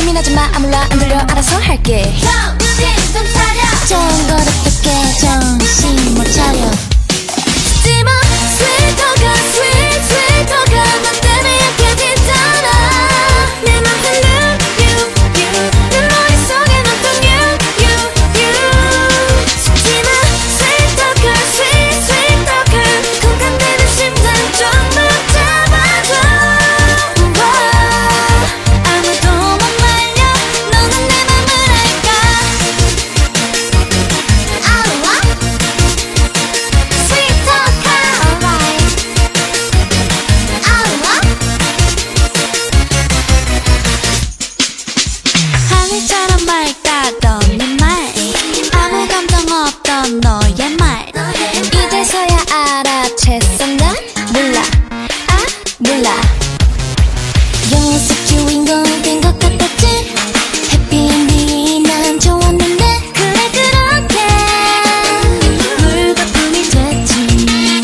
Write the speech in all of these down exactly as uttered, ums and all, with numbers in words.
고민하지 마 아무라 안 들려 알아서 할게 정신 좀 차려 좋은 걸 어떻게 정신 못 차려 잊지 마 sweet talker sweet sweet talker 너 때문에 약해지잖아 내 맘 흔들 you you 내 머릿속에 넌 you you you 잊지 마 sweet talker sweet sweet talker 공감되는 심장 좀 붙잡아줘 아무도 못 말려 너는 내 맘을 알까 알아 sweet talker alright 알아 하늘처럼 맑다던 네 말 아무 감정 없던 너의 말 이제서야 알아챘어 난 몰라 아 몰라 연습 주인공 된 것 같았지 해피엔딩이 난 좋았는데 그래 그렇게 물거품이 됐지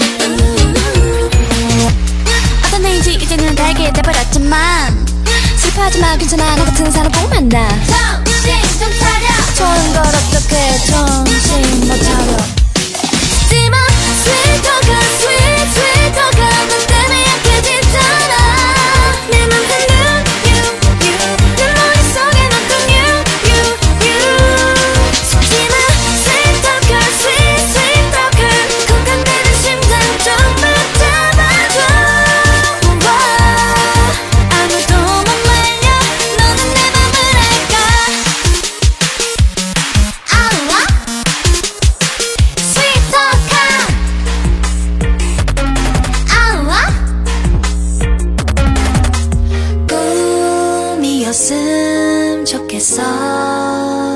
어떤 애인지 이제는 달게 돼버렸지만 슬퍼하지마 괜찮아 너 같은 사람 꼭 만나 정신 좀 차려 좋은 걸 어떻게 정신 못 차려 잊지 마 sweet talker sweet sweet talker 너 때문에 약해지잖아 내 맘 흔들 you you 내 머릿속에 넌 you you you 잊지 마 sweet talker sweet sweet talker 공감되는 심장 좀 붙잡아줘 아무도 못 말려 너는 내 맘을 알까 알아 sweet talker 알아 꿈이었음 좋겠어